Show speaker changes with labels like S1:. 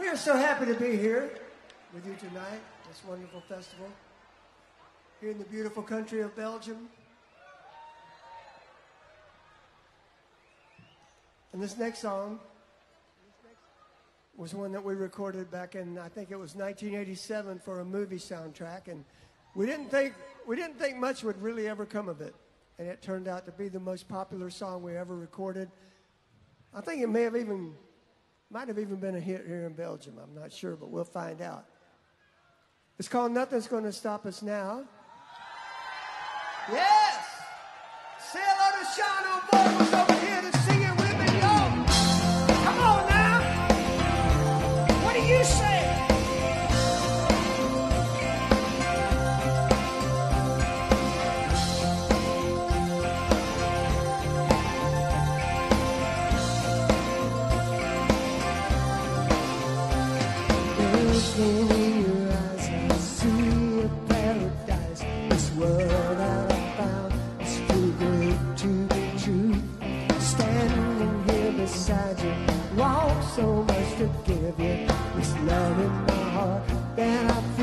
S1: just so happy to be here with you tonight, this wonderful festival, here in the beautiful country of Belgium. And this next song was one that we recorded back in, I think it was 1987 for a movie soundtrack, and we didn't think much would really ever come of it, and it turned out to be the most popular song we ever recorded. I think it might have even been a hit here in Belgium. I'm not sure, but we'll find out. It's called Nothing's Gonna Stop Us Now. Yes! Say hello to Sean on vocals over here to sing it with me, y'all. Come on now. What do you say? In your eyes, I see a paradise. This world that I found is too great to be true. Standing here beside you, want so much to give you. This love in my heart that I